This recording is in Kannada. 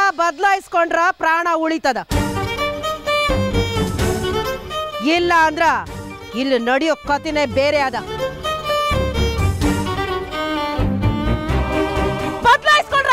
ಬದಲಾಯಿಸ್ಕೊಂಡ್ರ ಪ್ರಾಣ ಉಳಿತದ. ಇಲ್ಲ ಅಂದ್ರ ಇಲ್ಲಿ ನಡೆಯೋ ಕಥೆನೇ ಬೇರೆ ಅದ. ಬದಲಾಯಿಸ್ಕೊಂಡ್ರ